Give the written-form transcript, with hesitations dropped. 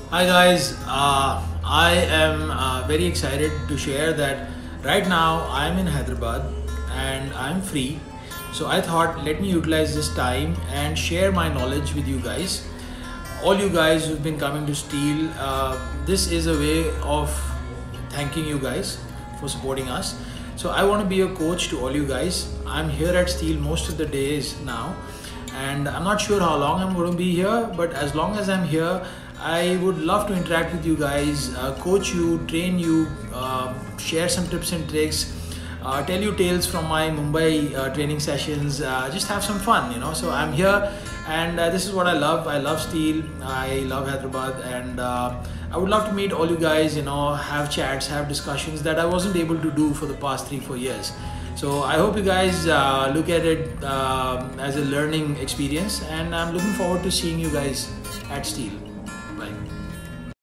Hi guys, I am very excited to share that right now I'm in Hyderabad and I'm free. So I thought let me utilize this time and share my knowledge with you guys. All you guys who've been coming to Steel, this is a way of thanking you guys for supporting us. So I want to be a coach to all you guys. I'm here at Steel most of the days now, and I'm not sure how long I'm going to be here, but as long as I'm here, I would love to interact with you guys, coach you, train you, share some tips and tricks, tell you tales from my Mumbai training sessions, just have some fun, So I'm here, and this is what I love. I love Steel, I love Hyderabad, and I would love to meet all you guys, have chats, have discussions that I wasn't able to do for the past 3-4 years. So I hope you guys look at it as a learning experience, and I'm looking forward to seeing you guys at Steel. Bye.